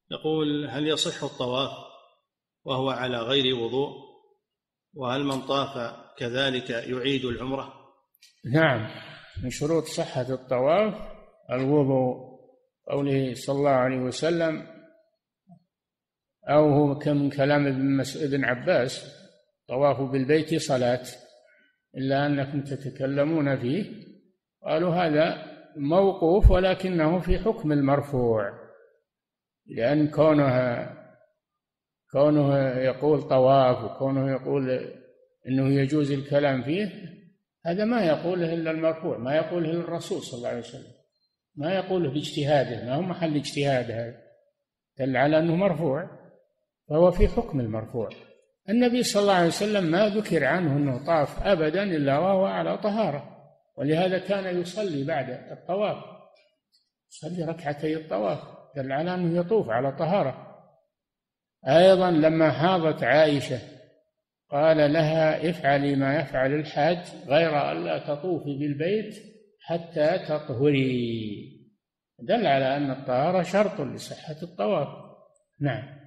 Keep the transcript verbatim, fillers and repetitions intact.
يقول: هل يصح الطواف وهو على غير وضوء؟ وهل من طاف كذلك يعيد العمرة؟ نعم، من شروط صحة الطواف الوضوء، قوله صلى الله عليه وسلم، أو هو من كلام ابن عباس: طواف بالبيت صلاة، إلا أنكم تتكلمون فيه. قالوا هذا موقوف ولكنه في حكم المرفوع، لأن كونه كونه يقول طواف وكونه يقول إنه يجوز الكلام فيه، هذا ما يقوله إلا المرفوع، ما يقوله إلا الرسول صلى الله عليه وسلم، ما يقوله باجتهاده، ما هو محل اجتهاد، هذا دل على أنه مرفوع، فهو في حكم المرفوع. النبي صلى الله عليه وسلم ما ذكر عنه أنه طاف أبدا إلا وهو على طهارة، ولهذا كان يصلي بعد الطواف، يصلي ركعتي الطواف، دل على أنه يطوف على طهارة. أيضا لما حاضت عائشة قال لها: افعلي ما يفعل الحاج غير ألا تطوفي بالبيت حتى تطهري، دل على أن الطهارة شرط لصحة الطواف. نعم.